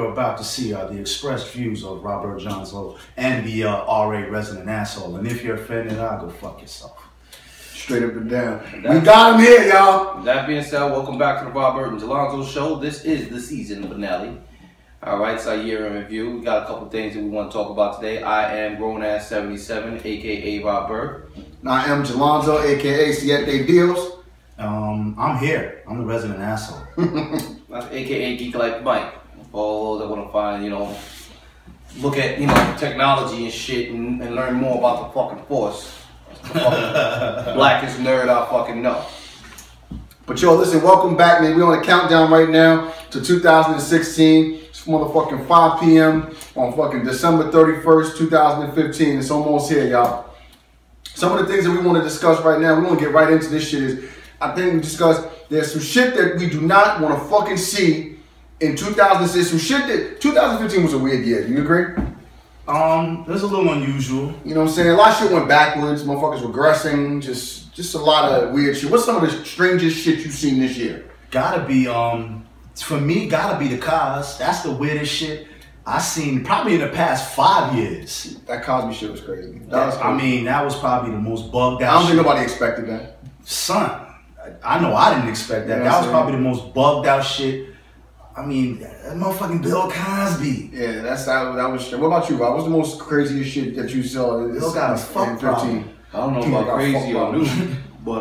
you're about to see are the expressed views of Robert Johnson and the RA resident asshole. And if you're offended, I'll go fuck yourself. Straight up and down. We got him here, y'all. That being said, welcome back to the Robert and Jelonzo Show. This is the season finale. All right, it's our year in review. We got a couple things that we want to talk about today. I am grown ass 77, aka Robert. I am Jelonzo, aka Siete Deals. I'm here. I'm the resident asshole. That's aka Geek Like Mike. For all those that want to find, look at, technology and shit and learn more about the fucking force. The fucking blackest nerd I fucking know. But yo, listen, welcome back, man. We're on a countdown right now to 2016. It's motherfucking 5 p.m. on fucking December 31st, 2015. It's almost here, y'all. Some of the things that we want to discuss right now, we want to get right into this shit is, I think we discussed, there's some shit that we do not want to fucking see in 2006. Some shit that, 2015 was a weird year. Do you agree? It's a little unusual. You know what I'm saying? A lot of shit went backwards. Motherfuckers regressing. Just a lot of weird shit. What's some of the strangest shit you've seen this year? Gotta be, for me, gotta be the Cos. That's the weirdest shit I seen probably in the past 5 years. That Cosby shit was crazy. That was crazy. I mean, that was probably the most bugged out I don't think shit. nobody expected that. Son, I know I didn't expect that. That was probably the most bugged out shit. I mean, that motherfucking Bill Cosby. Yeah, that was. What about you, Rob? What's the most craziest shit that you saw? Bill got a fuck problem. I don't know about crazy or new, but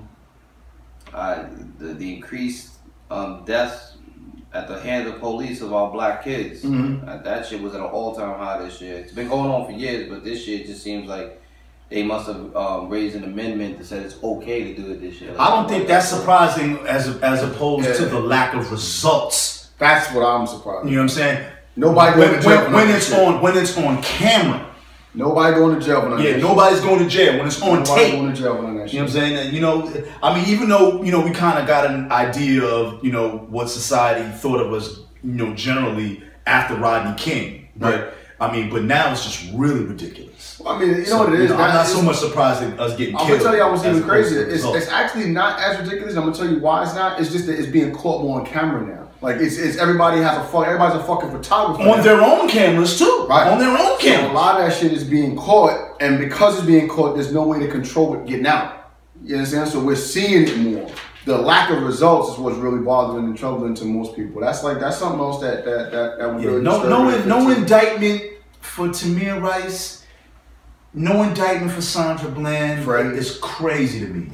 the increased deaths at the hands of police of our black kids. That shit was at an all-time high this year. It's been going on for years, but this year it just seems like they must have raised an amendment that said it's okay to do it this year. Like, I don't think that's surprising as opposed to the lack of results. That's what I'm surprised. You know what I'm saying? Nobody going to jail when it's on camera. Nobody going to jail for that. Yeah, nobody's going to jail when it's on tape. Going to jail for that. You know what I'm saying? I mean, even though we kind of got an idea of what society thought of us, generally after Rodney King, but I mean, but now it's just really ridiculous. Well, I mean, you know what it is. I'm not so much surprised at us getting killed. I'm gonna tell you, I was even crazier. It's actually not as ridiculous. I'm gonna tell you why it's not. It's just that it's being caught more on camera now. Like everybody's a fucking photographer on their own cameras too. Right. On their own cameras. So a lot of that shit is being caught, and because it's being caught, there's no way to control it getting out. You understand? So we're seeing it more. The lack of results is what's really bothering and troubling to most people. That's something else that would really no indictment for Tamir Rice. No indictment for Sandra Bland. Freddie. It's crazy to me.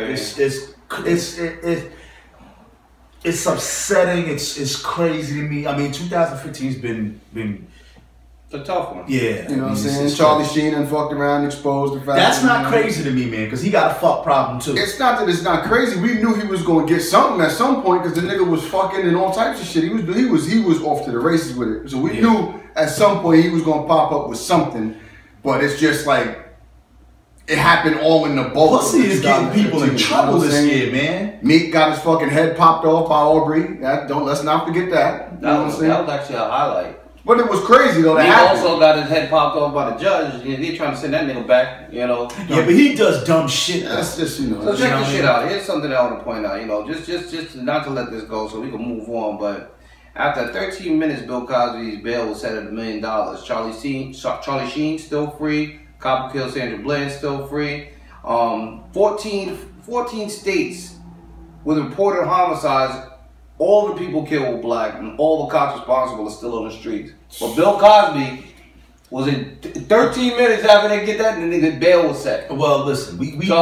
It's upsetting. It's crazy to me. I mean, 2015's been a tough one. Yeah, you know what I'm saying. Charlie Sheen and fucked around, exposed the fact. That's not crazy to me, man, because he got a fuck problem too. It's not that it's not crazy. We knew he was going to get something at some point because the nigga was fucking and all types of shit. He was off to the races with it. So we knew at some point he was going to pop up with something. But it's just like it happened all in the bulk. Pussy is getting people in trouble this year, man. Meek got his fucking head popped off by Aubrey. Let's not forget that. That was actually a highlight. But it was crazy though. He also got his head popped off by the judge. They trying to send that nigga back. Yeah, but he does dumb shit. That's just So check this shit out. Here's something I want to point out. Just not to let this go, so we can move on. But after 13 minutes, Bill Cosby's bail was set at $1 million. Charlie Sheen still free. Copperkill Sandra Bland still free. 14 states with reported homicides. All the people killed were black, and all the cops responsible are still on the streets. But Bill Cosby was in 13 minutes after they get that, and the bail was set. Well, listen,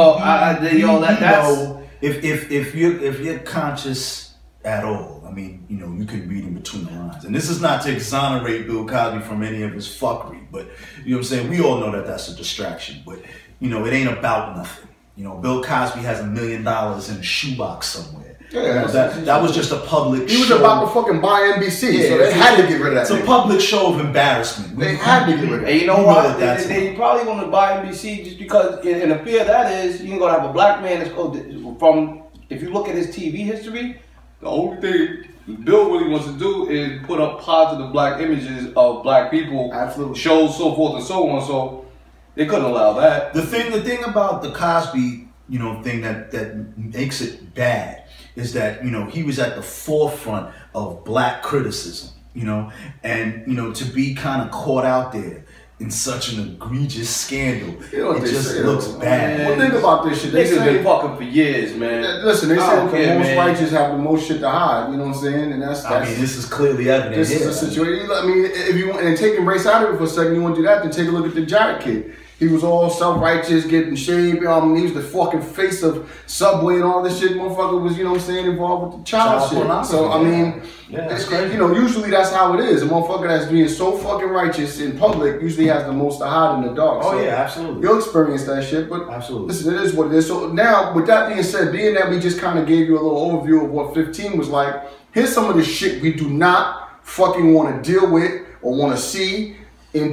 if you're conscious at all, I mean, you can read in between the lines. And this is not to exonerate Bill Cosby from any of his fuckery, but you know what I'm saying. We all know that that's a distraction, but it ain't about nothing. Bill Cosby has $1 million in a shoebox somewhere. Yeah, that was just a public show. He was about to fucking buy NBC, so they had to get rid of that. It's a public show of embarrassment. They had to get rid of it. And you know what? They probably want to buy NBC just because, and the fear of that is you're going to have a black man if you look at his TV history, the only thing Bill really wants to do is put up positive black images of black people, absolutely, shows, so forth and so on. So they couldn't allow that. The thing about the Cosby, thing that makes it bad is that, he was at the forefront of black criticism. you know, and you know, to be kind of caught out there in such an egregious scandal, it just looks bad. Well, think about this shit. They have been fucking for years, man. Listen, they say the most righteous have the most shit to hide. You know what I'm saying? And that's I mean, this is clearly evident. This is a situation. I mean, if you want, and taking race out of it for a second, you want to do that, then take a look at the Jared kid. He was all self-righteous, getting shaved. He was the fucking face of Subway and all this shit. Motherfucker was, you know what I'm saying, involved with the child shit. So, I mean, you know, usually that's how it is. A motherfucker that's being so fucking righteous in public usually has the most to hide in the dark. Oh, yeah, absolutely. You'll experience that shit, but absolutely. Listen, it is what it is. So now, with that being said, being that we just kind of gave you a little overview of what 15 was like, here's some of the shit we do not fucking want to deal with or want to see in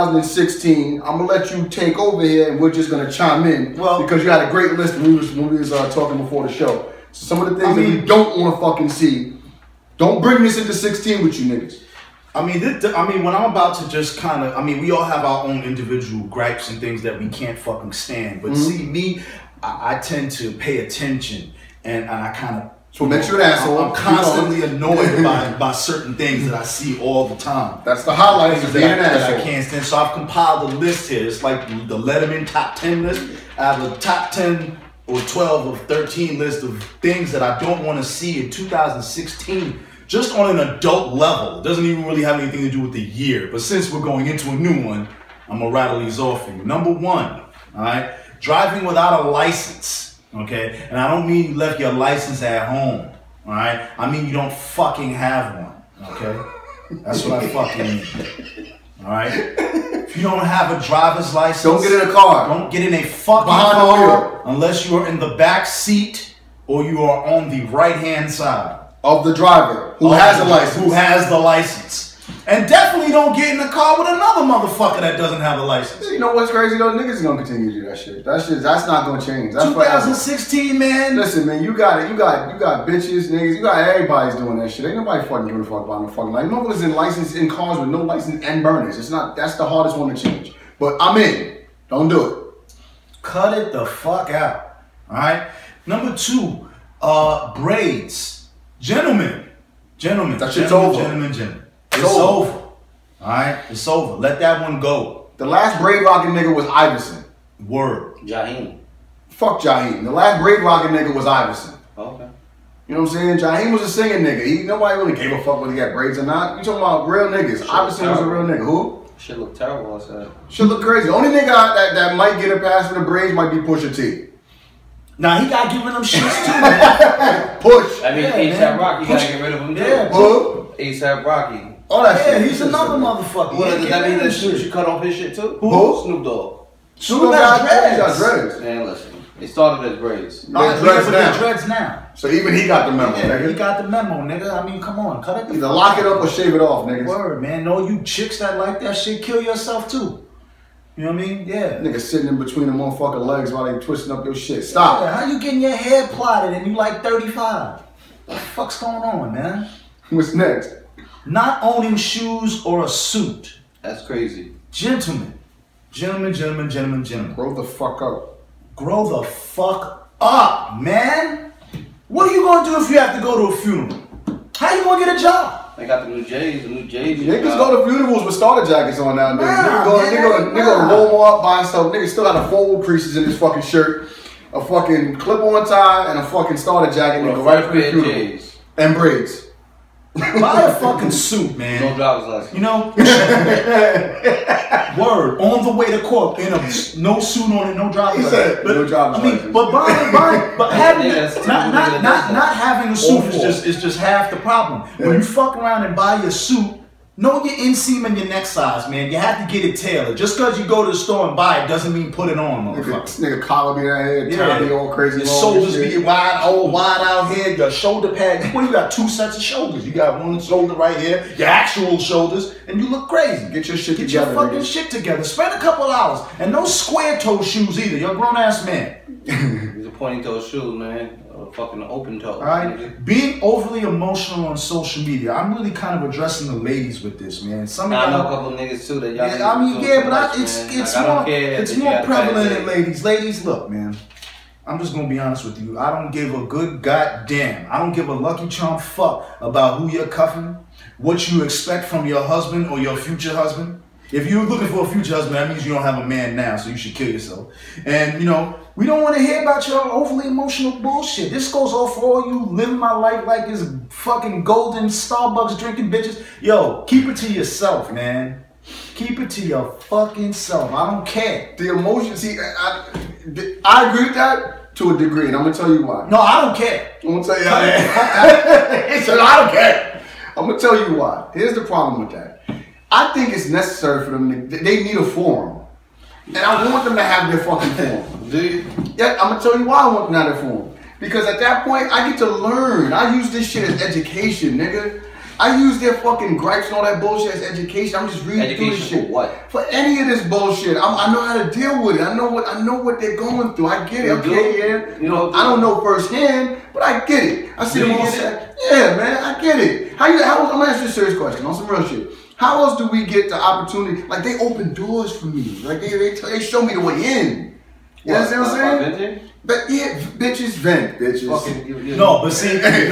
2016. I'm gonna let you take over here, and we're just gonna chime in. Well, because you had a great list when we was talking before the show. So some of the things that we don't want to fucking see. Don't bring this into 16 with you niggas. I mean, when I'm about to just kind of, I mean, we all have our own individual gripes and things that we can't fucking stand. But see, me, I tend to pay attention, and I kind of. So make sure that asshole. I'm constantly annoyed by certain things that I see all the time. That's the highlights of being an asshole. I can't stand. So I've compiled a list here. It's like the Letterman top 10 list. I have a top 10 or 12 or 13 list of things that I don't want to see in 2016. Just on an adult level. It doesn't even really have anything to do with the year. But since we're going into a new one, I'm going to rattle these off for you. Number 1, all right? Driving without a license. Okay, and I don't mean you left your license at home, all right? I mean you don't fucking have one, okay? That's what I fucking mean, all right? If you don't have a driver's license, don't get in a car. Don't get in a fucking car unless you are in the back seat or you are on the right-hand side of the driver who has a license. Who has the license. And definitely don't get in the car with another motherfucker that doesn't have a license. You know what's crazy though? Niggas is gonna continue to do that shit. That's not gonna change. That's 2016, man. Listen, man, you got it. You got bitches, niggas. You got everybody's doing that shit. Ain't nobody fucking giving a fuck about no fucking license. Motherfuckers in license in cars with no license and burners. It's not. That's the hardest one to change. But I'm in. Don't do it. Cut it the fuck out. All right. Number 2, braids. Gentlemen. That shit's over. Gentlemen. It's over. Alright? It's over. Let that one go. The last braid rocking nigga was Iverson. Word. Jaheim. Fuck Jaheim. The last braid rocking nigga was Iverson. Okay. You know what I'm saying? Jaheim was a singing nigga. Nobody really gave a fuck whether he got braids or not. You talking about real niggas. Iverson was a real nigga. Who? Shit look terrible, I said. Shit look crazy. Only nigga that might get a pass for the braids might be Pusha T. Nah, he got giving them shits too, man. Push. I mean, A$AP Rocky, you gotta get rid of him too. Yeah, who? A$AP Rocky. Oh, that shit. He's another motherfucker. What, does that mean that Snoop should cut off his shit too? Who? Snoop Dogg. Snoop got dreads. Man, listen. It started as braids. Dreads now. So even he got the memo, nigga. He got the memo, nigga. I mean, come on. Cut it. Either lock it up or shave it off, niggas. Word, man. No, you chicks that like that shit, kill yourself too. You know what I mean? Yeah. Nigga sitting in between the motherfucking legs while they twisting up your shit. Stop. Yeah, how you getting your hair plotted and you like 35? What the fuck's going on, man? What's next? Not owning shoes or a suit. That's crazy. Gentlemen. Grow the fuck up. Grow the fuck up, man. What are you gonna do if you have to go to a funeral? How you gonna get a job? They got the new J's, Niggas go to funerals with starter jackets on nowadays. Nigga go to Walmart, buy stuff. Nigga still got a fold creases in his fucking shirt, a fucking clip-on tie, and a fucking starter jacket. And go right for the funeral. And braids. Buy a fucking suit, man. No driver's license. You know? Word. On the way to court, in a no suit on it, no driver's license. No driver's license. But having not having a suit is just half the problem. Yeah. When you fuck around and buy your suit, know your inseam and your neck size, man. You have to get it tailored. Just because you go to the store and buy it doesn't mean put it on, motherfucker. Nigga collar be out here, tie be all crazy. Your shoulders be wide out here. Your shoulder pad. What, you got 2 sets of shoulders. You got one shoulder right here, your actual shoulders, and you look crazy. Get your shit together. Get your fucking shit together. Spend a couple hours. And no square toe shoes either. You're a grown ass man. These are pointing toe shoes, man. Fucking open toe. Alright? Being overly emotional on social media. I'm really kind of addressing the ladies with this, man. I know a couple of niggas too that y'all. Yeah, I mean, yeah, but it's more prevalent in ladies. Ladies, look, man. I'm just gonna be honest with you. I don't give a good goddamn. I don't give a lucky charm fuck about who you're cuffing, what you expect from your husband or your future husband. If you're looking for a future husband, that means you don't have a man now, so you should kill yourself. And, you know, we don't want to hear about your overly emotional bullshit. This goes off for all you living my life like this fucking golden Starbucks drinking bitches. Yo, keep it to yourself, man. Keep it to your fucking self. I don't care. The emotion, see, I agree with that to a degree, and I'm going to tell you why. No, I don't care. I'm going to tell you why. He said, I don't care. I'm going to tell you why. Here's the problem with that. I think it's necessary for them to, they need a forum. And I want them to have their fucking forum. Do you? Yeah, I'm gonna tell you why I want them to have their forum. Because at that point, I get to learn. I use this shit as education, nigga. I use their fucking gripes and all that bullshit as education. I'm just reading through this shit. For what? For any of this bullshit. I know how to deal with it. I know what they're going through. I get it. Okay, yeah. You know, I don't know firsthand, but I get it. I see them all say, yeah, man, I get it. I'm gonna ask you a serious question on some real shit. How else do we get the opportunity? Like, they open doors for me. Like, they show me the way in. You understand what I'm saying? But yeah, bitches vent, bitches. No, but see, okay,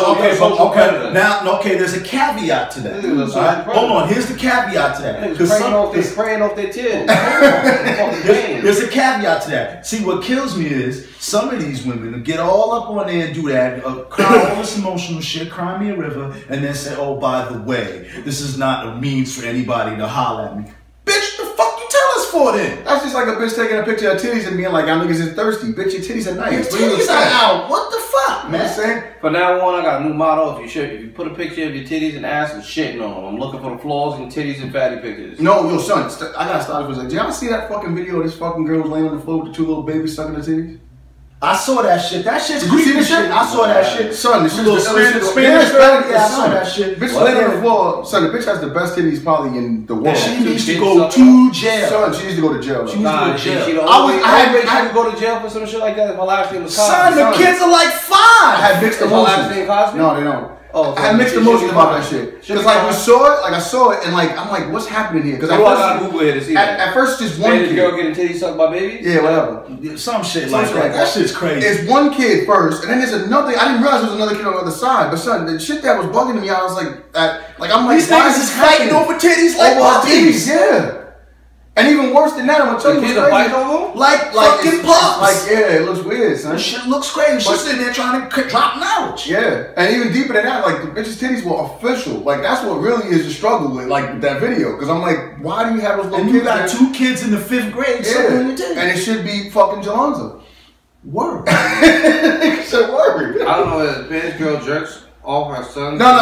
there's a caveat to that. Right? Hold on, here's the caveat to that. They're spraying off their tears. There's a caveat to that. See, what kills me is some of these women get all up on there and do that, cry all this emotional shit, cry me a river, and then say, oh, by the way, this is not a means for anybody to holler at me. Bitch, the fuck you tell us for then? That's just like a bitch taking a picture of titties and being like, y'all niggas is thirsty. Bitch, your titties are nice. Your titties are out. What the fuck, man? You know what I'm saying? From now on, I got a new motto. If you put a picture of your titties and ass and shitting on them, I'm looking for the flaws in titties and fatty pictures. No, yo, son, I gotta stop it for a second. Did y'all see that fucking video of this fucking girl laying on the floor with the two little babies sucking her titties? I saw that shit. That shit's Did you see creepy the shit? I saw that shit. Son, the shit little Spanish girl. Yeah, I saw that shit. Bitch laying on the floor. Son, the bitch has the best titties probably in the world. She needs to go to jail. Son, she needs to go to jail. She needs to go to jail. I had to go to jail for some shit like that if my last name was Cosby. Son, the kids are like 5. I had mixed Is my last name emotions. Cosby? No, they don't. Oh, I had mixed emotions about that shit. Because like we saw it, like I saw it, and like I'm like, what's happening here? Because I gotta Google it to see that. At first, just one Spanish kid. girl getting titties sucked by babies? Yeah, whatever. Some shit like that. That shit's crazy. It's one kid first, and then there's another. I didn't realize there was another kid on the other side. But son, the shit that was bugging me, I was like, I'm like, these niggas is fighting over titties like puppies. Yeah. And even worse than that, I'm gonna tell you what's crazy. Like fucking pups. Like, yeah, it looks weird, son. That shit looks crazy. She's sitting there trying to drop knowledge. Yeah. And even deeper than that, like, the bitch's titties were official. Like, that's what really is the struggle with, like, that video. Because I'm like, why do you have those little kids? And you got 2 kids in the 5th grade sucking on your titties. And it should be fucking Jalonza. Word. It should word. I don't know if Spanish girl jerks off her son. No.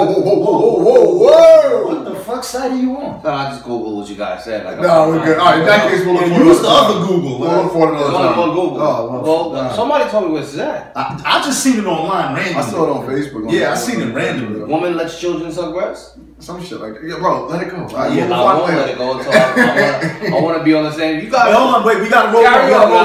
Whoa. What the fuck side are you on? No, I just Googled what you guys said. Like, no, we're good. All right, in that case, we'll look for it. Use the other Google. We'll look for it another time. on Google. Oh, well, somebody told me what's that. I just seen it online randomly. I saw it on Facebook. Yeah, I seen it randomly. Woman lets children suck breasts? Some shit like that. Yeah, bro, let it go. Yeah, I won't let it go until I want to be on the same. You guys. Hold on, wait. We got to roll Carry on,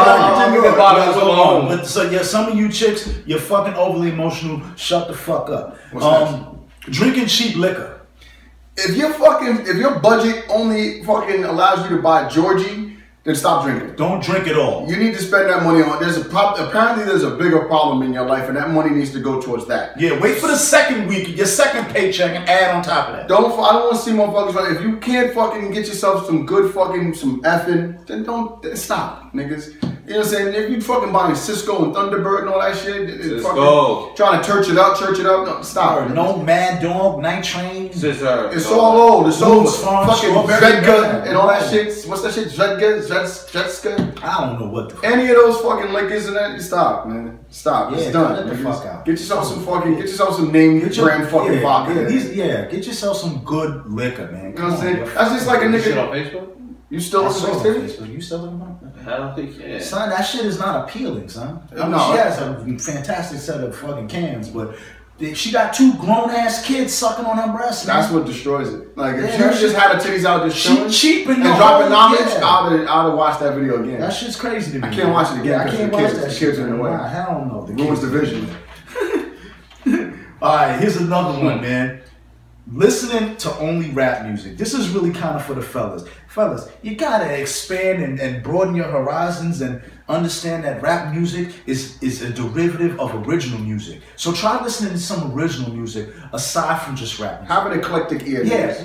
on. So yeah, some of you chicks, you're fucking overly emotional. Shut the fuck up. Drinking cheap liquor. If your budget only fucking allows you to buy Georgie, then stop drinking. Don't drink at all. You need to spend that money on. Apparently there's a bigger problem in your life, and that money needs to go towards that. Yeah, wait for the second week, your second paycheck, and add on top of that. I don't want to see motherfuckers like, if you can't fucking get yourself some good fucking some effing, then stop, niggas. You know what I'm saying? If you fucking buying Cisco and Thunderbird and all that shit, fucking trying to church it up, no, stop. No Mad Dog, Night Train. It's all old. It's old. Fucking Zvedka and all that shit. What's that shit? Zvedka? I don't know what the fuck. Any of those fucking liquors and that, stop, man. Stop. Yeah, it's done. Get the fuck out. Get yourself some name brand fucking vodka. Get yourself some good liquor, man. You know what I'm saying? That's just like a nigga. Shit on Facebook? You still looking for Facebook? You still looking for it? I don't think, yeah. Son, that shit is not appealing, son. I mean, no, she has a fantastic set of fucking cans, but she got 2 grown-ass kids sucking on her breasts. That's what destroys it. Like, if you just had her titties out just showing cheap and dropping knowledge, I would have watched that video again. That shit's crazy to me. I can't watch it again. I can't watch that shit. Kids are in the way. Nah, hell no. Ruins the vision. Alright, here's another one, man. Listening to only rap music. This is really kind of for the fellas. fellas, you gotta expand and broaden your horizons and understand that rap music is a derivative of original music. So try listening to some original music aside from just rap music. Have an eclectic ear. Yeah,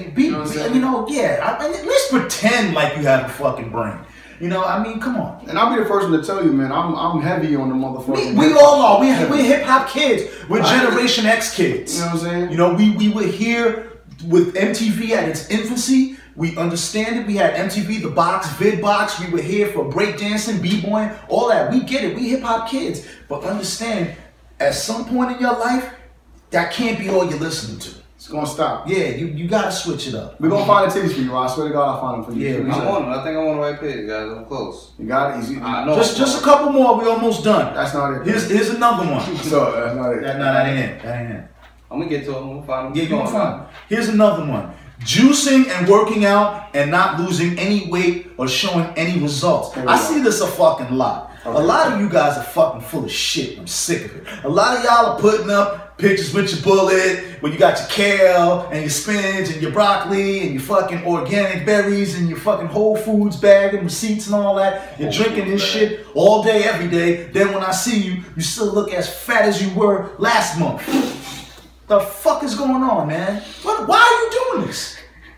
at least pretend like you have a fucking brain. You know, I mean, come on. And I'll be the first one to tell you, man, I'm heavy on the motherfucker. We all are. We're hip hop kids. We're Generation X kids. You know what I'm saying? You know, we were here with MTV at its infancy. We understand it. We had MTV, the box, vid box. We were here for breakdancing, b-boying, all that. We get it. We hip hop kids. But understand, at some point in your life, that can't be all you're listening to. It's gonna stop. Yeah, you gotta switch it up. We're gonna find the titties for you, Ron. I swear to God, I'll find them for you. Yeah, I'm on it. I think I'm on the right page, guys. I'm close. You got it? I know. Just a couple more. We almost done. That's not it. Here's another one. So, that's not it. That ain't it. That ain't it. I'm gonna get to it. I'm gonna find them. Yeah, you're gonna find it. Here's another one. Juicing and working out and not losing any weight or showing any results. I see this a fucking lot. Okay. A lot of you guys are fucking full of shit. I'm sick of it. A lot of y'all are putting up pictures with your bullet, where you got your kale and your spinach and your broccoli and your fucking organic berries and your fucking Whole Foods bag and receipts and all that. You're drinking this shit all day, every day. Then when I see you, you still look as fat as you were last month. The fuck is going on, man? Why are you doing this?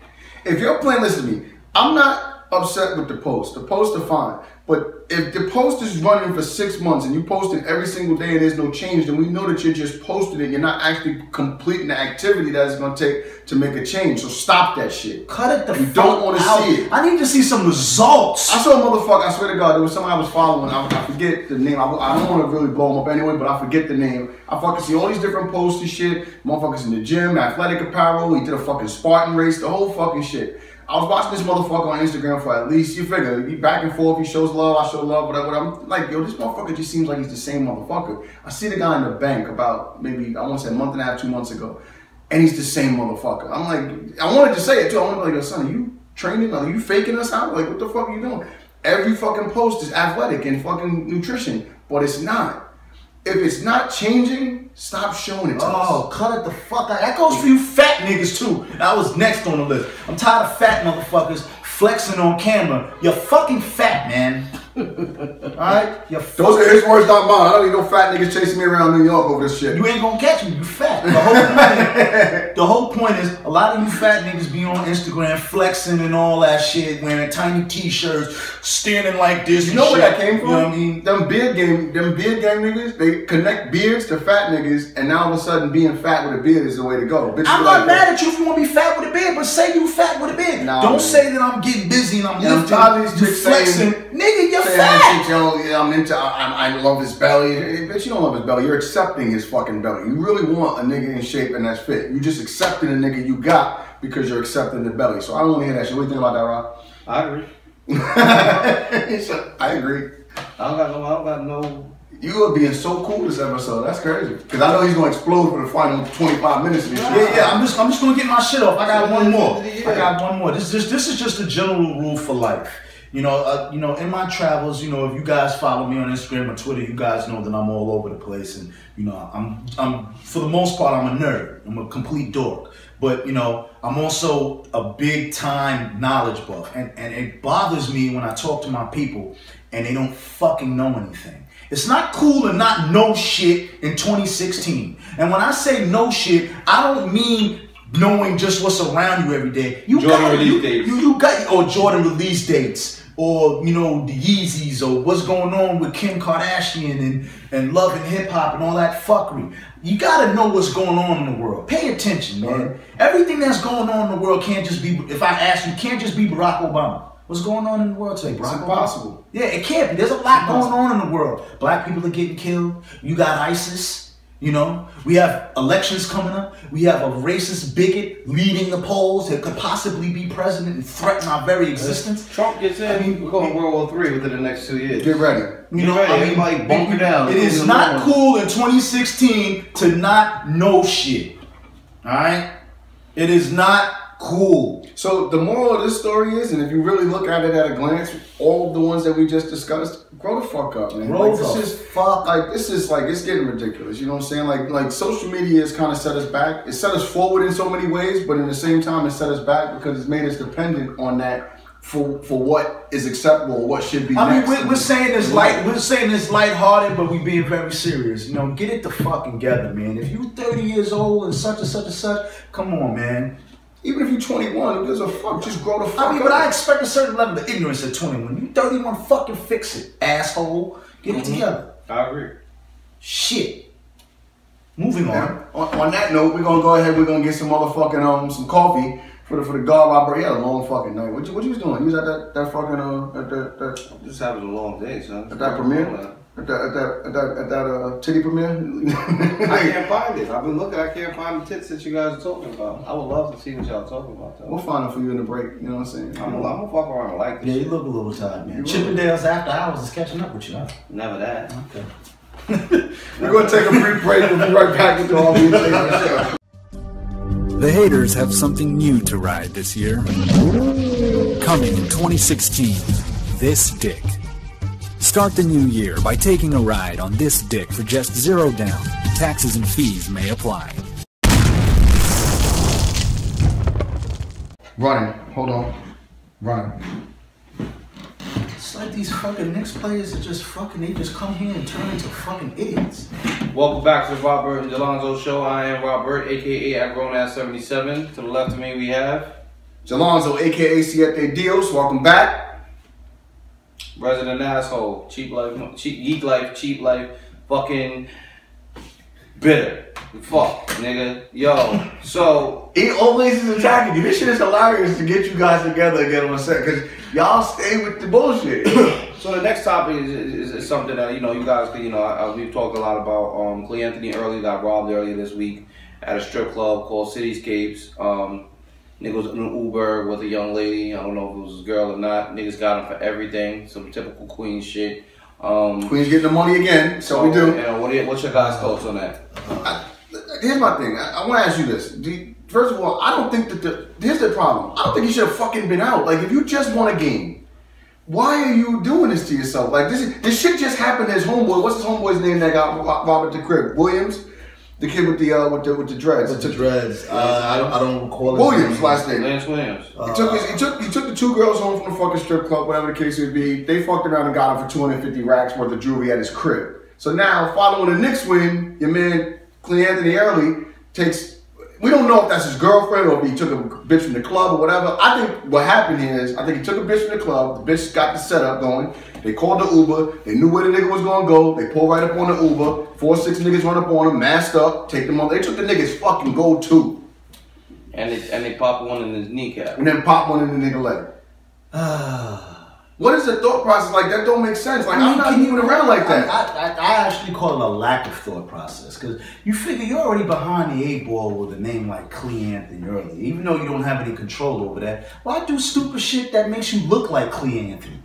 If you're playing, listen to me. I'm not upset with the post. The posts are fine. But if the post is running for 6 months and you post it every single day and there's no change, then we know that you're just posting it. You're not actually completing the activity that it's going to take to make a change. So stop that shit. Cut it the you fuck don't want to out. see it. I need to see some results. I saw a motherfucker, I swear to God, there was somebody I was following. I forget the name. I don't want to really blow him up anyway, but I forget the name. I fucking see all these different posts and shit. Motherfuckers in the gym, athletic apparel. He did a fucking Spartan race, the whole fucking shit. I was watching this motherfucker on Instagram for at least, you figure, he back and forth, he shows love, I show love, whatever. I'm like, yo, this motherfucker just seems like he's the same motherfucker. I see the guy in the bank about maybe, I want to say a month and a half, 2 months ago, and he's the same motherfucker. I'm like, I wanted to say it too. I wanted to be like, yo, son, are you training? Are you faking us out? Like, what the fuck are you doing? Every fucking post is athletic and fucking nutrition, but it's not. If it's not changing, stop showing it to us. Oh, cut it the fuck out. That goes for you fat niggas too. That was next on the list. I'm tired of fat motherfuckers flexing on camera. You're fucking fat, man. Alright? Those are his words, not mine. I don't need no fat niggas chasing me around New York over this shit. You ain't gonna catch me. You fat. The whole point is, a lot of you fat niggas be on Instagram flexing and all that shit, wearing tiny t-shirts, standing like this. You know where that came from? You know what I mean? Them beard gang niggas, they connect beards to fat niggas, and now all of a sudden being fat with a beard is the way to go. Bitches I'm not mad at you if you want to be fat with a beard, but say you fat with a beard. Nah, don't say that I'm getting busy and I'm lifting, you flexing. Nigga, you're fat. I love his belly. Bitch, you don't love his belly. You're accepting his fucking belly. You really want a nigga in shape and that's fit. You just accepting a nigga you got because you're accepting the belly. So I don't want to hear that shit. What do you think about that, Rob? I agree. I agree. I don't got no. You are being so cool this episode. That's crazy. Because I know he's gonna explode for the final 25 minutes of this shit. Yeah. I'm just gonna get my shit off. I got one more. This is just a general rule for life. You know, in my travels, you know, if you guys follow me on Instagram or Twitter, you guys know that I'm all over the place, and you know, I'm for the most part, I'm a nerd. I'm a complete dork, but you know, I'm also a big time knowledge buff, and it bothers me when I talk to my people and they don't fucking know anything. It's not cool to not know shit in 2016. And when I say know shit, I don't mean knowing just what's around you every day. Jordan release dates. You got, or Jordan release dates, or you know, the Yeezys, or what's going on with Kim Kardashian and Love and Hip Hop and all that fuckery. You gotta know what's going on in the world. Pay attention, man. Right. Everything that's going on in the world can't just be, if I ask you, can't just be Barack Obama. What's going on in the world today? It's impossible. Yeah, it can't be. There's a lot going on in the world. Black people are getting killed. You got ISIS. You know, we have elections coming up. We have a racist bigot leading the polls that could possibly be president and threaten our very existence. Trump gets in, I mean, we're going to World War III within the next 2 years. Get ready. You know, I mean, like bunker down. It is not cool in 2016 to not know shit. All right? It is not cool. So the moral of this story is, and if you really look at it at a glance, all of the ones that we just discussed, grow the fuck up, man. This is it's getting ridiculous. You know what I'm saying? Like social media has kind of set us back. It set us forward in so many ways, but in the same time, it set us back because it's made us dependent on that for what is acceptable or what should be. I mean, next. we're saying this lighthearted, but we being very serious. You know, get it the fuck together, man. If you 30 years old and such and such and such, come on, man. Even if you're 21, who gives a fuck? Just grow the fuck up. But I expect a certain level of ignorance at 21. You 31, fucking fix it, asshole. Get it together. I agree. Shit. Moving on. On that note, we're gonna go ahead. We're gonna get some motherfucking some coffee for the guard Robert. He had a long fucking night. What you was doing? You was at that fucking at that Just having a long day, son. at that premiere. At that titty premiere. I can't find it. I've been looking. I can't find the tits that you guys are talking about. I would love to see what y'all talking about, though. We'll find them for you in the break. You know what I'm saying? I'm gonna fuck around and like this. Yeah, shit. you look a little tired, man. Chippendales After Hours is catching up with you, huh? Never that. Okay. We're gonna take a brief break. We'll be right back with the all these things. The haters have something new to ride this year. Coming in 2016, this dick. Start the new year by taking a ride on this dick for just $0 down. Taxes and fees may apply. Running. Hold on. Running. It's like these fucking Knicks players are just fucking, they just come here and turn into fucking idiots. Welcome back to the Robert and Delonzo Show. I am Robert, aka at Grown Ass 77. To the left of me we have Jalonzo, aka Siete Dios. Welcome back. Resident Asshole, cheap geek life, cheap life, fucking bitter. Fuck, nigga. Yo, so He always is attacking you. This shit is hilarious to get you guys together again on set because y'all stay with the bullshit. so the next topic is something that, you know, you guys can, you know, we've talked a lot about. Cleanthony Early got robbed earlier this week at a strip club called Cityscapes. Nigga was in an Uber with a young lady. I don't know if it was his girl or not. Niggas got him for everything. Some typical Queen shit. Queen's getting the money again, so we do. You know, what's your guys' thoughts on that? Here's my thing. I want to ask you this. First of all, I don't think that here's the problem. I don't think you should have fucking been out. Like, if you just won a game, why are you doing this to yourself? Like, this shit just happened to his homeboy. What's his homeboy's name that got robbed at the crib? Williams? The kid with the dreads. With the dreads. I don't recall Williams, last name. Lance Williams. He took the two girls home from the fucking strip club, whatever the case would be. They fucked around and got him for 250 racks worth of jewelry at his crib. So now, following the Knicks win, your man Cleanthony Early takes. We don't know if that's his girlfriend or if he took a bitch from the club or whatever. I think what happened here is, I think he took a bitch from the club. The bitch got the setup going. They called the Uber. They knew where the nigga was gonna go. They pulled right up on the Uber. 4 or 6 niggas run up on him, masked up, take them on. They took the nigga's fucking go-to. And they popped one in his kneecap. And then popped one in the nigga leg. What is the thought process like? That don't make sense. Like, I'm not moving around like that. I actually call it a lack of thought process, because you figure you're already behind the 8 ball with a name like Cleanthony Early, even though you don't have any control over that. Why do stupid shit that makes you look like Cleanthony?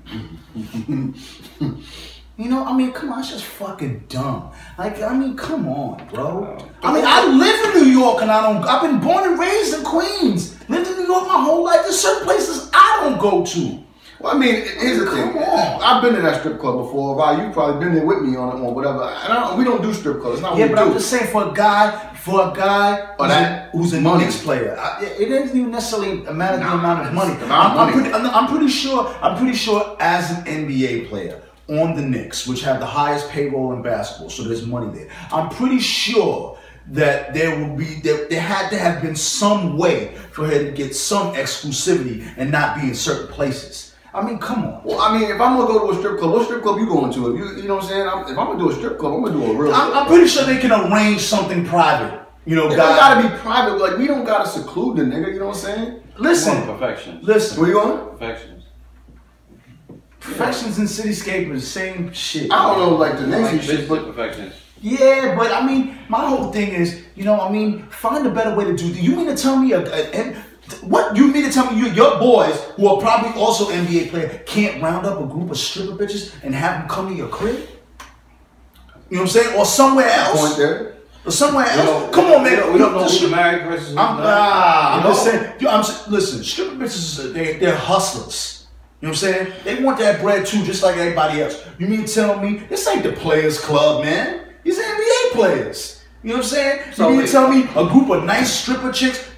You know, I mean, come on, it's just fucking dumb. Like, I mean, come on, bro. I mean, I live in New York and I've been born and raised in Queens. Lived in New York my whole life. There's certain places I don't go to. Well, I mean, here's the thing. I've been to that strip club before. Val, you've probably been there with me on it or whatever. And we don't do strip clubs. It's not what we do. I'm just saying, for a guy who's a Knicks player, it doesn't even necessarily matter the amount of money. I'm pretty sure as an NBA player on the Knicks, which have the highest payroll in basketball, so there's money there. I'm pretty sure that there had to have been some way for her to get some exclusivity and not be in certain places. I mean, come on. Well, I mean, if I'm gonna go to a strip club, what strip club you going to? You know what I'm saying? If I'm gonna do a strip club, I'm gonna do a real. I'm pretty sure they can arrange something private. You know, it don't gotta be private. Like, we don't gotta seclude the nigga. You know what I'm saying? Listen, perfection. Listen. Where you going? Perfections. Perfections and Cityscape is the same shit. I don't know, like the Knicks shit, but perfections. Yeah, but I mean, my whole thing is, you know, I mean, find a better way to do it. You mean to tell me what you mean to tell me your boys, who are probably also NBA players, can't round up a group of stripper bitches and have them come to your crib? You know what I'm saying? Or somewhere else? Point there. Or somewhere else? Come on, man. We don't know who the married person is. I'm just saying. Listen, stripper bitches, they're hustlers. You know what I'm saying? They want that bread too, just like everybody else. You mean to tell me this ain't the Players Club, man? These are NBA players. You know what I'm saying? So you mean to tell me a group of nice stripper chicks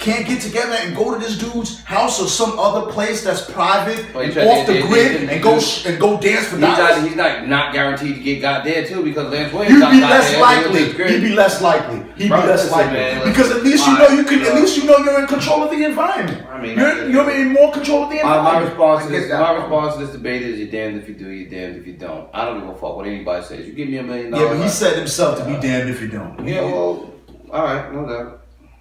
can't get together and go to this dude's house or some other place that's private and Well, off the grid and go dance for dollars? He's not guaranteed to get got there too because Lance Williams. He'd be less likely. He'd be less likely. He'd be less likely. Man, because at least you know you can. At least you know you're in control of the environment. I mean, you're in more control of the environment. My response to this debate is: you're damned if you do, you're damned if you don't. I don't give a fuck what anybody says. You give me $1 million. Yeah, but he said himself to be damned if you don't. Yeah, well, all right, no doubt.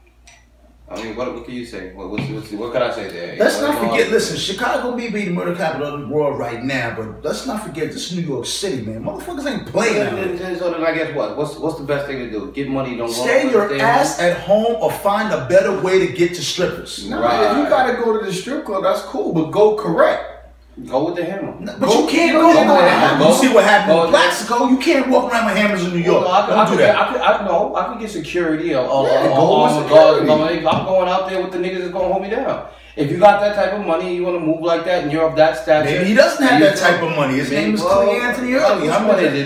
I mean, what can you say? What can I say there? Let's not forget, listen, Chicago may be the murder capital of the world right now, but let's not forget, this is New York City, man. Motherfuckers ain't playing out. So then I guess what? What's the best thing to do? Get money, don't go. Stay your ass at home or find a better way to get to strippers. No, if you gotta go to the strip club, that's cool, but go correct. Go with the hammer. But you can't go with the hammer. You see what happened in Plaxico? You can't walk around with hammers in New York. Don't do that. I could get security. I'm going out there with the niggas that's gonna hold me down. If you got that type of money, you want to move like that, and you're of that stature. Maybe he doesn't have that type of money. His name is Cleanthony Early. How much is it?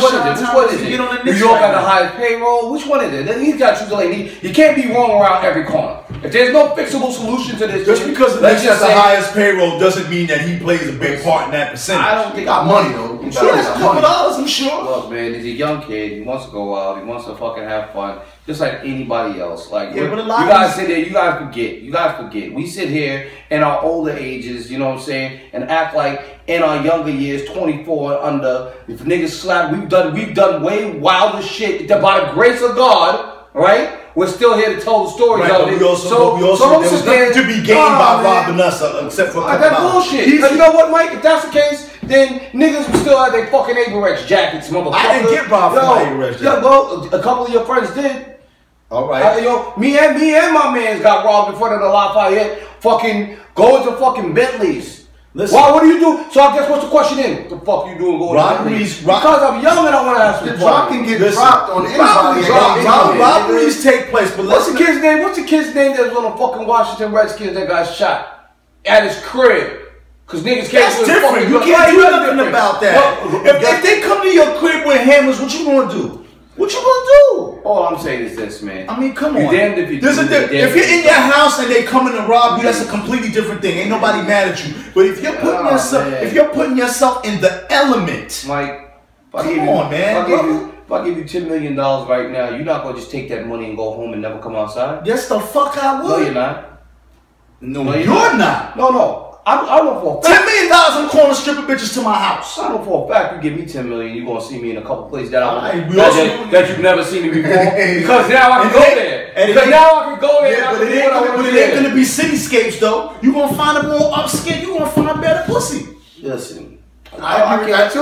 New York got the highest payroll. Which one is it? He's got to choose a lane. You can't be wrong around every corner. If there's no fixable solution to this, just because the Knicks has the highest payroll doesn't mean that he plays a big part in that percentage. I don't think he got money though. He has a couple dollars, I'm sure. Look, man, he's a young kid. He wants to go out. He wants to fucking have fun, just like anybody else. Like, yeah, but you guys sit there. You guys forget. We sit here in our older ages, you know what I'm saying, and act like in our younger years, 24 and under, if niggas slap, we've done way wilder shit. By the grace of God, right? We're still here to tell the stories of it. There was nothing to be gained by robbing us, except for that bullshit. You know what, Mike? If that's the case, then niggas will still have their fucking Apex jackets, motherfucker. I didn't get robbed from my Apex jacket. Yeah, well, a couple of your friends did. All right. Me and my mans got robbed in front of the Lafayette. Fucking going to fucking Bentleys. Listen. Why? What do you do? So I guess what's the question in? What the fuck you doing going robberies? Because I'm young and I want to ask you. The drop can get dropped on anybody. Robberies take place, but what's the kid's name? What's the kid's name that was on the fucking Washington Redskins that got shot at his crib? Cause niggas can't. That's different. You can't do nothing about that. If they come to your crib with hammers, what you gonna do? What you gonna do? All I'm saying is this, man. I mean, come on. You're damned if you do. If you're in your house and they come in to rob you, that's a completely different thing. Ain't nobody mad at you. But if you're putting yourself in the element, Mike, come on, man. If I give you $10 million right now, you're not gonna just take that money and go home and never come outside. Yes, the fuck I would. No, you're not. No, you're not. No. I know for a fact. $10 million, I'm calling stripper bitches to my house. I know for a fact you give me $10 million, you're gonna see me in a couple places that you've never seen me before. Because now I can go there. Because now I can go there. Yeah, but it ain't gonna be cityscapes though. You gonna find a more upscale. You gonna find better pussy. Listen. I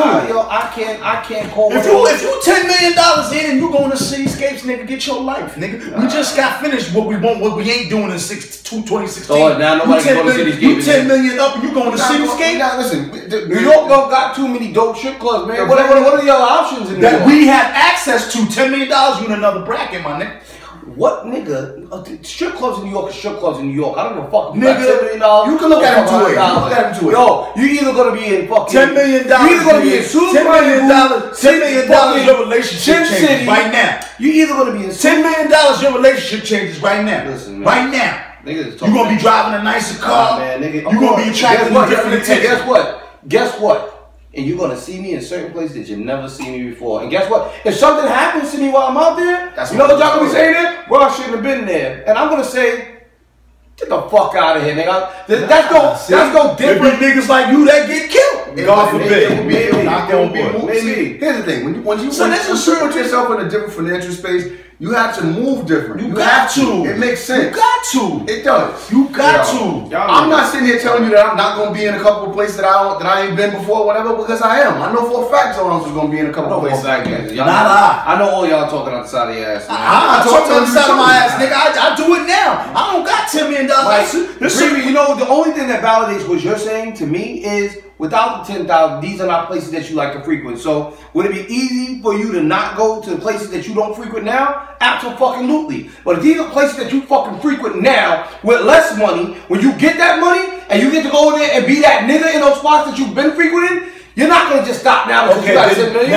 can't call. If you $10 million in and you going to cityscapes, nigga, get your life, nigga. We just got finished what we ain't doing in 2016. So now nobody's going to cityscapes. You $10 million up and you going to cityscape? Now listen, New York don't got too many dope strip clubs, man. What are the other options in New York? That we have access to. $10 million, you in another bracket, my nigga. What nigga? Strip clubs in New York are strip clubs in New York. I don't give a fuck. Nigga, $10 million. You can look at him to it. Yo, you either gonna be in fucking $10 million. You either gonna be in $10 million. Your relationship changes right now. You either gonna be in $10 million. Your relationship changes right now. Listen, man. Right now. Niggas you gonna be driving a nicer car. Man, nigga. You gonna be attracted to different attention. Guess what? And you're gonna see me in certain places that you've never seen me before. And guess what? If something happens to me while I'm out there, you know what y'all gonna be saying there? Well, I shouldn't have been there. And I'm gonna say, get the fuck out of here, nigga. That's no different. There be niggas like you that get killed. God forbid. Maybe. Here's the thing. When you put yourself in a different financial space, you have to move different. You got to. It makes sense. You got to. It does. You got to. I'm not sitting here telling you that I'm not gonna be in a couple of places that I ain't been before, whatever, because I am. I know for a fact someone else is gonna be in a couple of places. I know all y'all talking on the side of your ass. I talk on the side of my ass, nigga. I do it now. I don't got $10 million. You know, the only thing that validates what you're saying to me is without the 10,000, these are not places that you like to frequent. So would it be easy for you to not go to the places that you don't frequent now? Absolutely. But if these are places that you fucking frequent now with less money, when you get that money and you get to go in there and be that nigga in those spots that you've been frequenting, you're not gonna can't just stop now because Okay,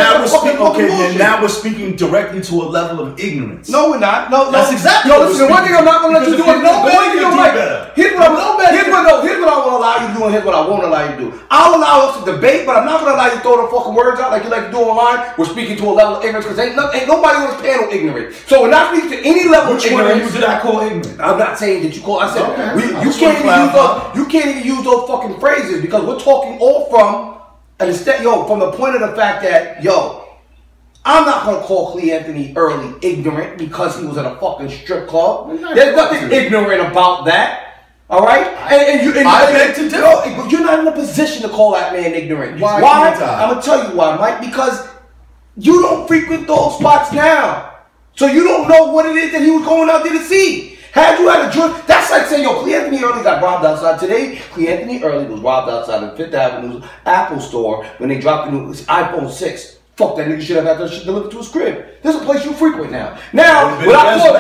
now we're speaking directly to a level of ignorance. No, we're not. No, that's exactly. No, listen. One thing I'm not gonna let you do is Here's what I want to allow you to do, and here's what I won't allow you to do. I'll allow us to debate, but I'm not gonna allow you to throw the fucking words out like you like to do online. We're speaking to a level of ignorance because ain't nobody on this panel ignorant. So we're not speaking to any level of ignorance. Which one did I call ignorant? I'm not saying that you call. I said you can't even use those fucking phrases because we're talking all from from the point of the fact that I'm not gonna call Cleanthony Early ignorant because he was at a fucking strip club. There's nothing ignorant about that. All right, I beg to differ. But you're not in a position to call that man ignorant. Why? I'm gonna tell you why, Mike. Because you don't frequent those spots now, so you don't know what it is that he was going out there to see. Had you had a joint, that's like saying, Cleanthony Early got robbed outside today. Cleanthony Early was robbed outside of Fifth Avenue's Apple store when they dropped the new iPhone 6. Fuck, that nigga should have had that shit delivered to his crib. There's a place you frequent now. Now, when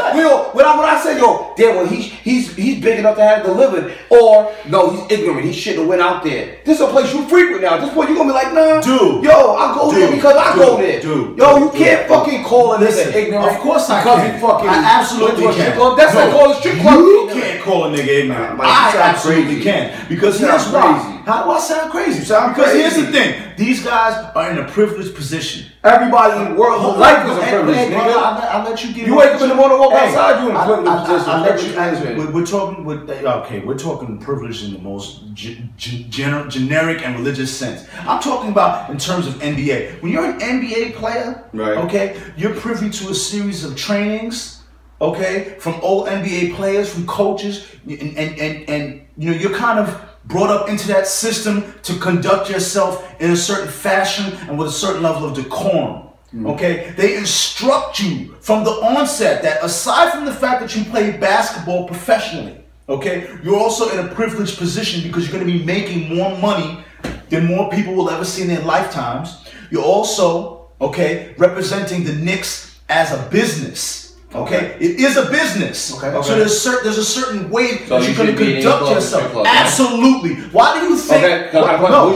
I say, he's big enough to have it delivered, or no, he's ignorant, he shouldn't have went out there. This is a place you frequent now. At this point, you're gonna be like, nah, dude, I go there because I go there. You can't fucking call a nigga ignorant. Of course I because can. he fucking I absolutely can. That's like calling a strip club. You can't call a nigga ignorant. I absolutely can. Because here's why. How do I sound crazy? Because here's the thing. These guys are in a privileged position. Everybody in the world whose life is a privilege, nigga. I'll let you get. You wake up in the morning, walk outside, you in a privileged position. We're talking privilege in the most generic and religious sense. I'm talking about in terms of NBA. When you're an NBA player, right? Okay, you're privy to a series of trainings, okay, from old NBA players, from coaches, and you're kind of brought up into that system to conduct yourself in a certain fashion and with a certain level of decorum. Okay, they instruct you from the onset that aside from the fact that you play basketball professionally, okay, you're also in a privileged position because you're going to be making more money than more people will ever see in their lifetimes. You're also, okay, representing the Knicks as a business. Okay, it is a business. Okay. So there's a certain way that you're going to conduct yourself. Absolutely. Why do you think? No,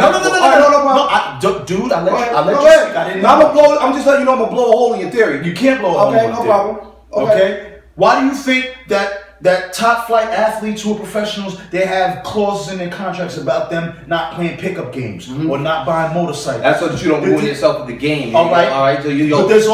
dude. I let you. I'm just letting you know I'm gonna blow a hole in your theory. You can't blow a hole in your theory. No problem. Okay. Why do you think that top flight athletes who are professionals, they have clauses in their contracts about them not playing pickup games or not buying motorcycles? That's so that you don't ruin yourself with the game. All right. All right. So but there's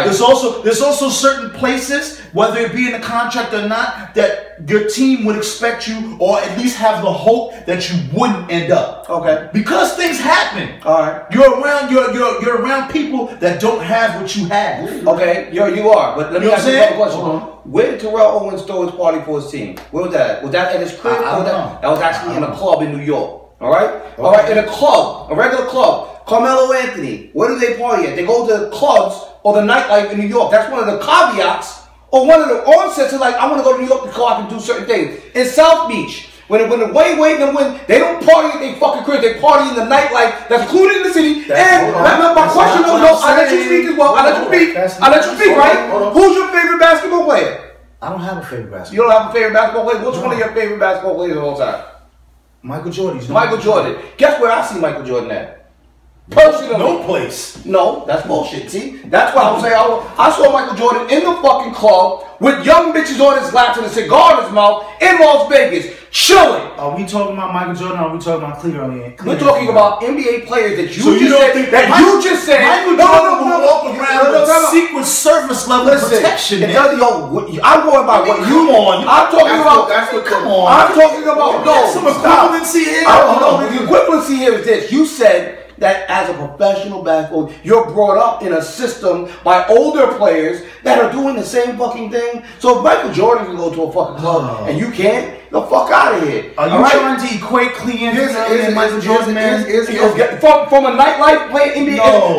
also certain places, whether it be in the contract or not, that your team would expect you, or at least have the hope that you wouldn't end up. Okay. Because things happen. All right. You're around people that don't have what you have. Okay. You are. But let me ask you another question. Where did Terrell Owens throw his party for his team? Where was that? Was that at his crib? That was actually in a club in New York. All right? Okay. All right, in a club, a regular club. Carmelo Anthony, where do they party at? They go to clubs or the nightlife in New York. That's one of the caveats or one of the onsets is like, I want to go to New York because I can do certain things. In South Beach, when the when they don't party at their fucking crib, they party in the nightlife that's included in the city. My question is, I let you speak as well. I let you speak, right? Who's your favorite basketball player? I don't have a favorite basketball player. You don't have a favorite basketball player? What's one of your favorite basketball players of all time? Michael Jordan. Michael Jordan. Guess where I see Michael Jordan at? Personally, no place. No, that's bullshit. See, that's why I'm saying I saw Michael Jordan in the fucking club with young bitches on his laps and a cigar in his mouth in Las Vegas, chilling. Are we talking about Michael Jordan or are we talking about Cleanthony? We're talking about NBA players that you just said. Michael Jordan will walk around with Secret Service level protection. I'm going by what you on. I'm talking about. Come on. I'm talking about some equivalency here. The equivalency here is this. You said that as a professional basketball, you're brought up in a system by older players that are doing the same fucking thing. So if Michael Jordan can go to a fucking club and you can't, the fuck out of here. Are you trying to equate Cleanthony and Michael Jordan, man? From a nightlife player, NBA,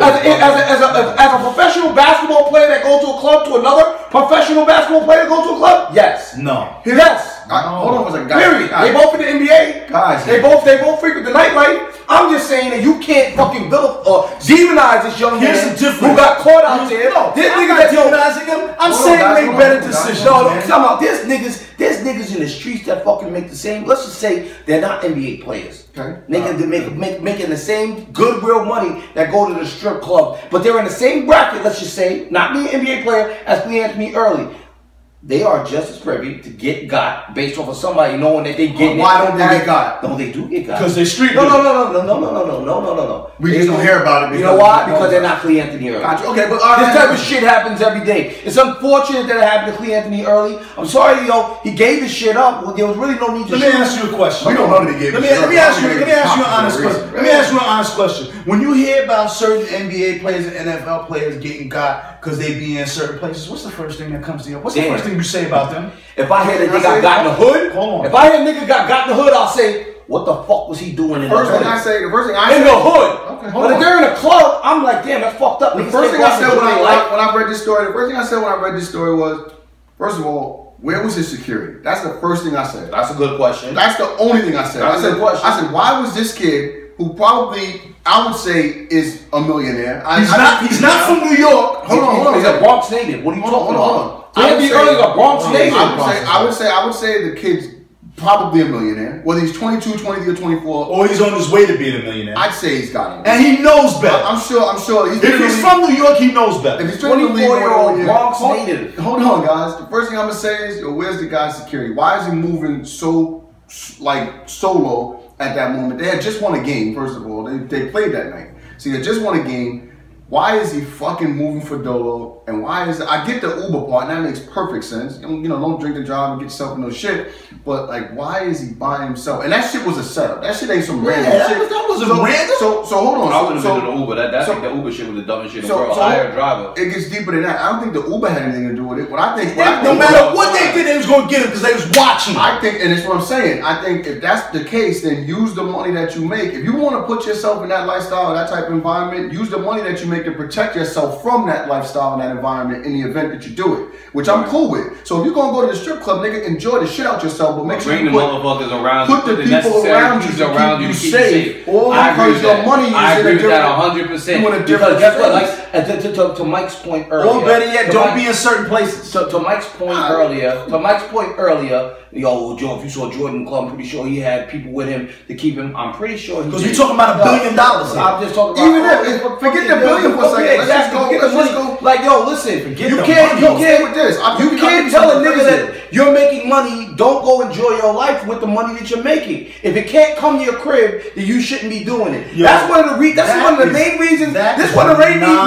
as a professional basketball player that goes to a club to another professional basketball player that goes to a club? Yes. No. Yes. Hold on for a second, guys. Period. They both in the NBA. Guys. They both frequent the nightlife. I'm just saying that you can't fucking demonize this young man who got caught out there. This nigga that demonizing him. I'm saying make better decisions. No, I'm talking about there's niggas in the streets that fucking make the same. Let's just say they're not NBA players. Okay. Niggas making the same goodwill money that go to the strip club, but they're in the same bracket. Let's just say, not being an NBA player as Cleanthony Early. They are just as privy to get got based off of somebody knowing that they get. Why don't they get got? No, they do get got. Because they street. No. We just don't hear about it. You know why? Because they're not Cleanthony Early. Gotcha. Okay, but this type of shit happens every day. It's unfortunate that it happened to Cleanthony Early. I'm sorry, he gave his shit up. Well, there was really no need to. Let me ask you a question. We don't know that he gave his shit up. Let me ask you an honest question. Let me ask you an honest question. When you hear about certain NBA players and NFL players getting got because they be in certain places, what's the first thing that comes to you? What's the first thing you say about them? If I hear that they got in the hood, hold on. If I hear a nigga got in the hood, I'll say, what the fuck was he doing in the hood? The first thing I say, in the hood. Okay, but if they're in a club, I'm like, damn, that's fucked up. The first thing I said when I read this story, was, first of all, where was his security? That's the first thing I said. That's a good question. That's the only thing I said. I said, why was this kid who probably, I would say, is a millionaire? He's not from New York. Hold on. He's a Bronx native. What are you talking about? Cleanthony Early is a Bronx native. I would say the kid's probably a millionaire. Whether he's 22, 23, or 24. Or he's on his way to being a millionaire. I'd say he's got it. And he knows better. I'm sure. If he's from New York, he knows better. If he's 24-year-old Bronx native. Hold on, guys. The first thing I'm going to say is, where's the guy's security? Why is he moving so low at that moment? They had just won a game, first of all. They played that night. See, they just won a game. Why is he fucking moving for Dolo? And why is I get the Uber part, and that makes perfect sense. You know, don't drink and drive and get yourself in no shit. But like, why is he by himself? And that shit was a setup. That shit ain't some random shit. That wasn't random. So hold on. I wouldn't have been in the Uber. That the Uber shit was the dumbest shit in the world. Hire a driver. It gets deeper than that. I don't think the Uber had anything to do with it. No matter what they did, they was gonna get him because they was watching. I think, and it's what I'm saying. I think if that's the case, then use the money that you make. If you want to put yourself in that lifestyle, that type of environment, use the money that you make to protect yourself from that lifestyle and that environment in the event that you do it, which I'm cool with. So if you're gonna go to the strip club, nigga, enjoy the shit out yourself, but make sure you motherfuckers around, put the people around you to keep you safe. All because your money is I agree with that 100%. Because guess what? Like to Mike's point earlier. Or better yet, don't be in certain places. To Mike's point earlier. Yo, Joe, if you saw Jordan Club, I'm pretty sure he had people with him to keep him. I'm pretty sure because you're talking about $1 billion. I'm just talking about even if forget the billion for a second. Exactly. Let's just go. Like, yo, listen. You can't tell a nigga that you're making money. Don't go enjoy your life with the money that you're making. If it can't come to your crib, then you shouldn't be doing it. Yo, that's one of the main reasons. This is one of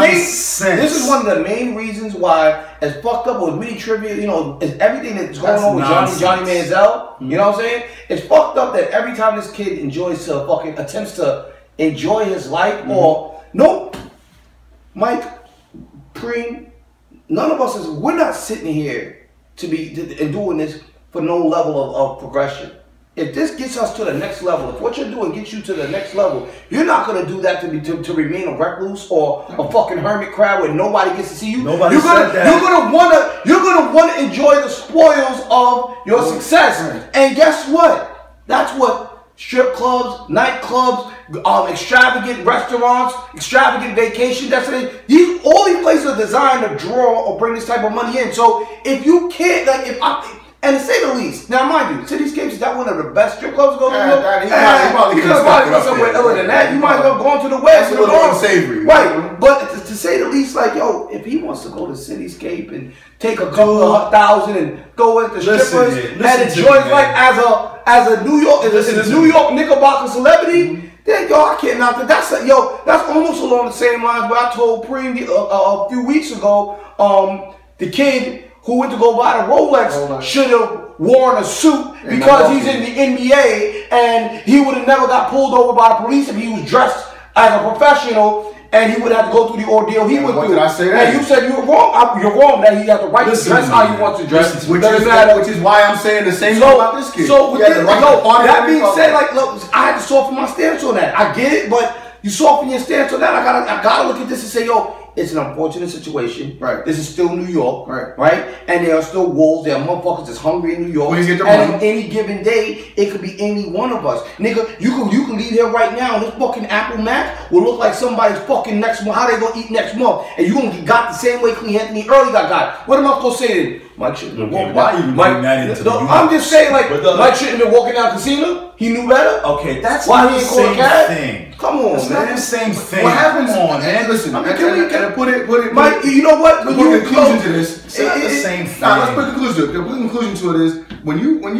the main reasons why, as fucked up with mini trivia, you know, is everything that's going on with Johnny Manziel. You know what I'm saying? It's fucked up that every time this kid attempts to enjoy his life, or nope, Mike, Preem, none of us we're not sitting here and doing this for no level of progression. If this gets us to the next level, if what you're doing gets you to the next level, you're not gonna do that to remain a recluse or a fucking hermit crab where nobody gets to see you. You're gonna wanna enjoy the spoils of your success. And guess what? That's what strip clubs, nightclubs, extravagant restaurants, extravagant vacation destinations. All these places are designed to draw or bring this type of money in. So if you can't, and to say the least, now mind you, Cityscapes is that one of the best strip clubs to go to. He probably could have go somewhere other than that. You might as well go to the West. That's a little unsavory. Right. But to say the least, like, yo, if he wants to go to Cityscape and take a couple of $1,000 and go with the strippers and enjoy his life as a New York Knickerbocker celebrity, then yo, I can't knock that. That's almost along the same lines where I told Preem a few weeks ago, the kid who went to go buy the Rolex should have worn a suit because he's in the NBA and he would have never got pulled over by the police if he was dressed as a professional and he would have to go through the ordeal he went through. Did I say that? And you said you were wrong. You're wrong that he has the right to dress how he wants to dress. Which is why I'm saying the same thing about this kid. So that being said, like, look, I had to soften my stance on that. I get it, but you soften your stance on that. I gotta look at this and say, yo, it's an unfortunate situation. Right. This is still New York. Right. Right? And there are still wolves. There are motherfuckers that's hungry in New York. When you get the and money. on any given day, it could be any one of us. Nigga, you can leave here right now and this fucking Apple Mac will look like somebody's fucking next month. How they gonna eat next month? And you gonna get got the same way Cleanthony Early got. What am I supposed to say then? Mike shouldn't have been walking why down. you Mike, bring that into the I'm just saying, like, But Mike shouldn't have been walking down casino. He knew better. Okay, that's Why not he the ain't call a same cab? thing. Come on, It's man. not the same thing. What happens? Come on, man. Listen, I mean, and put it. Mike, you know what? When Put you a conclusion to this. It's not the same thing. Nah, let's put a conclusion. The conclusion to it is when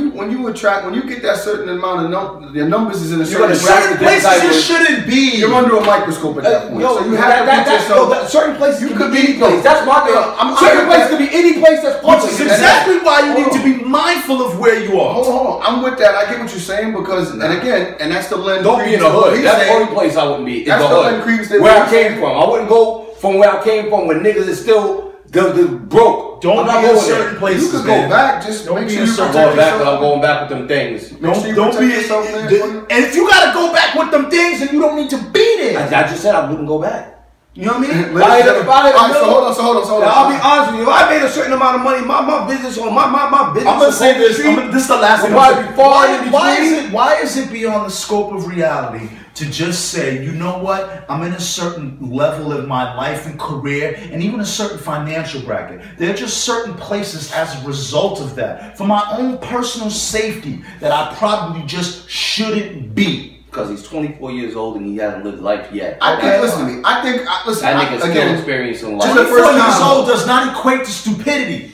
you get that certain amount of your numbers is in a certain Certain places you shouldn't be. You're under a microscope at that point. Yo, so you have to put yourself. certain places You could could be be- any place. That's my thing. I'm Certain with places that. could be any place that's public. Which is exactly why you need Hold to be mindful of where you are. Hold on. I'm with that. I get what you're saying because, and again, and that's the lens. Don't be in the hood. That's the only place I wouldn't be. Is That's the the hood. lens Creed stay Where I with. came from. I wouldn't go from where I came from when niggas is still the broke. Don't I'm not be in going there. certain places. You could man. go back. Just Don't make be sure in you certain protect I'm going back, but I'm yourself. going back with them things. Make sure you Don't protect be yourself, man. and if you gotta go back with them things, then you don't need to be there. I just said I wouldn't go back. You know what I mean? Why did Alright, so hold on. Now, I'll be honest with you. If I made a certain amount of money, my business on my business. I'm gonna say this. This is the last will thing. probably be far in between. Why is it beyond the scope of reality to just say, you know what? I'm in a certain level of my life and career, and even a certain financial bracket. There are just certain places as a result of that, for my own personal safety, that I probably just shouldn't be. Because he's 24 years old and he hasn't lived life yet. I think, listen to me. Listen, That nigga's still again, experiencing Just life. the 24 first years time. old does not equate to stupidity.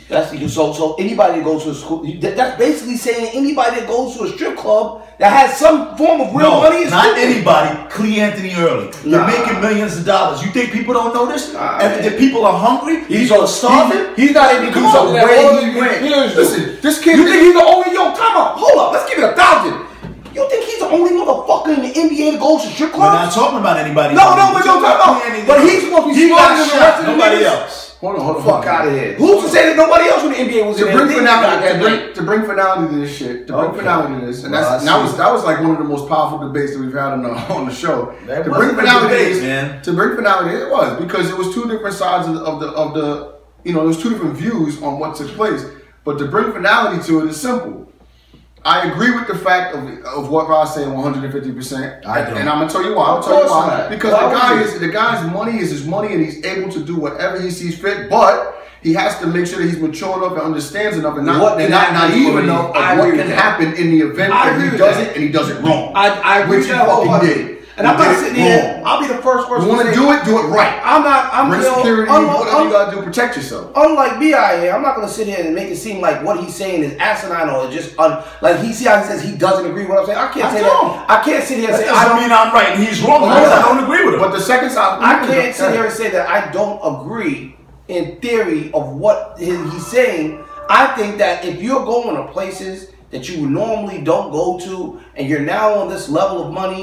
So anybody that goes to a school, that's basically saying anybody that goes to a strip club that has some form of real money is not stupid. anybody. Cleanthony Early. They're Nah. making millions of dollars. You think people don't know this? Nah, And man. the people are hungry. People are starving. He's not even Come doing on, something that where all he these went. peers do. Listen, this kid. You think he's the only time out? Hold up, let's give it 1,000. You think he's the only motherfucker in the NBA that goes to strip We're not clubs? talking about anybody. No, we're talking about. But he's supposed to be He smarter got than the shot, rest of the nobody niggas. else. Hold on. Fuck out of here. Who's to say that nobody else in the NBA was in To there? bring Finality. finality to this shit. To bring Okay. finality to this, and Well, that was like one of the most powerful debates that we've had on the show. That To was bring a good finality to debate, this, man. to bring finality, it was because it was two different sides of the you know, there was two different views on what took place. But to bring finality to it is simple. I agree with the fact of what Rod's saying 150%. I don't. And I'm gonna tell you why. Of course not. Because Why would the guy's money is his money and he's able to do whatever he sees fit, but he has to make sure that he's mature enough and understands enough and not naive enough I of what agree can with that. happen in the event I that agree he with does that. it and he does it wrong. I agree Which with he that fucking wholeheartedly. did. And I'm He not did sitting it here. wrong. I'll be the first person. You want to do it right. I'm Bring security, whatever you gotta do, protect yourself. Unlike B.I. here, I'm not gonna sit here and make it seem like what he's saying is asinine or just like he says he doesn't agree with what I'm saying. I can't say that. I can't sit here and That say I doesn't don't. mean I'm right and he's wrong because I don't agree with him. But the second side, I can't sit here and say that I don't agree in theory of what he's saying. I think that if you're going to places that you normally don't go to, and you're now on this level of money,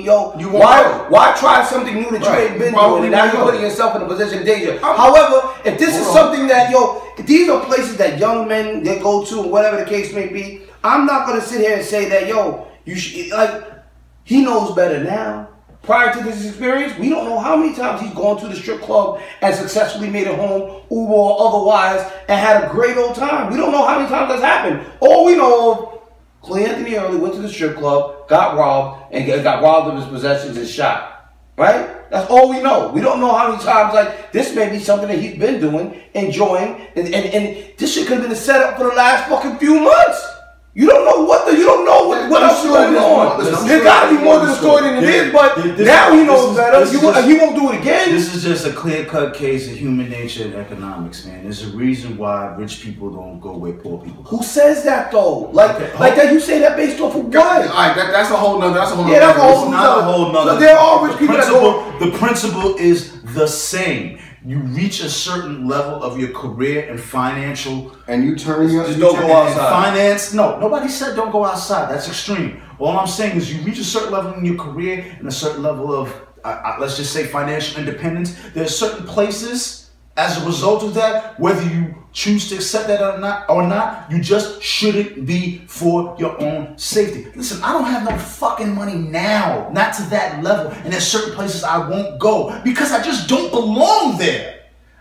why try something new that you ain't been doing, and now you're putting yourself in a position of danger. However, if this is something that, if these are places that young men they go to, or whatever the case may be, I'm not gonna sit here and say that, you should, like, he knows better now. Prior to this experience, we don't know how many times he's gone to the strip club and successfully made it home, Uber or otherwise, and had a great old time. We don't know how many times that's happened. All we know of, Cleanthony Early went to the strip club, got robbed, and got robbed of his possessions and shot. Right? That's all we know. We don't know how many times, like, this may be something that he's been doing, enjoying, and this shit could have been a setup for the last fucking few months. You don't know what else is going on. There's got to be more to the story than it is, but now he knows better. He won't do it again. This is just a clear-cut case of human nature and economics, man. There's a reason why rich people don't go where poor people go. Who says that though? Like that? You say that based off of what? All right, that's a whole nother. That's a whole nother. Yeah, that's a whole It's not a whole nother. So there are rich people that go. The principle is the same. You reach a certain level of your career and financial, and you turn your just don't go outside. Finance. No, nobody said don't go outside. That's extreme. All I'm saying is you reach a certain level in your career and a certain level of, let's just say, financial independence. There are certain places as a result of that, whether you choose to accept that or not, you just shouldn't be for your own safety. Listen, I don't have no fucking money now, not to that level, and there's certain places I won't go because I just don't belong there.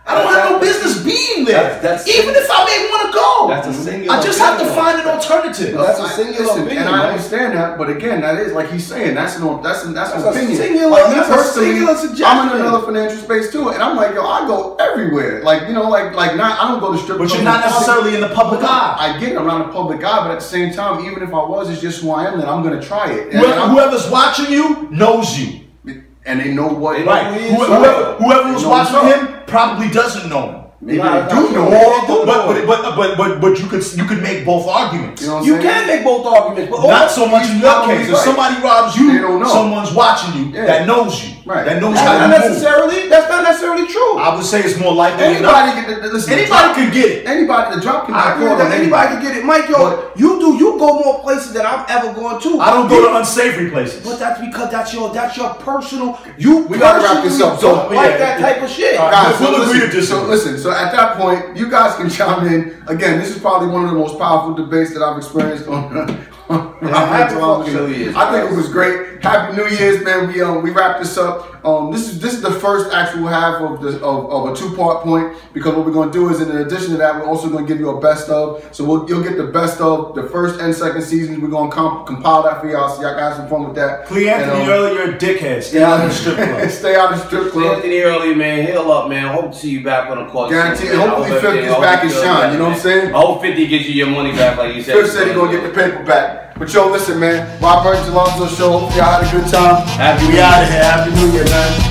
I don't have no business being there. Even if I may want to go. That's a singular. I just have to find an alternative. That's a singular opinion. And I understand that, but again, that is like he's saying. That's an opinion. Singular, like, that's a singular suggestion. I'm in another financial space too, and I'm like, yo, I go everywhere. Like, you know, like not. I don't go to strip clubs. But you're not necessarily in the public eye. I get it. I'm not in the public eye, but at the same time, even if I was, it's just who I am. Then I'm gonna try it. Whoever's watching you knows you. And they know what. Right. Whoever was watching him probably doesn't know him. Maybe they do know. But you could make both arguments. You know what You can make both arguments, but not so much in your case. If somebody robs you, they don't know. someone's watching you that knows you. Right. That knows that's how not you necessarily. move. That's not necessarily true. I would say it's more likely. Anybody can get it. Anybody, the drop can I agree with that. Anybody can get it. Mike, yo, you go more places than I've ever gone to. I don't go to unsavory places. But that's because that's your personal. We gotta wrap this up. So like that type of shit. Guys, we'll agree to disagree. So listen. So at that point, you guys can chime in. Again, this is probably one of the most powerful debates that I've experienced on. I think it was great. Happy New Year's, man. We wrap this up. This is the first actual half of a 2-part point, because what we're going to do is, in addition to that, we're also going to give you a best of. So you'll get the best of the first and second seasons. We're going to compile that for y'all, so y'all can have some fun with that. Cleanthony Early, you're a dickhead. Stay out of the strip club. Stay out of the strip club. Cleanthony Early, man. Heal up, man. Hope to see you back on the court. Guarantee. Hopefully 50 is back and shine. You know what I'm saying? I hope 50 gets you your money back, like you said. 50 said he's going to get the paper back. But yo, listen, man. Robert Alonzo Show. Hope y'all had a good time. We out of here. Happy New Year, man.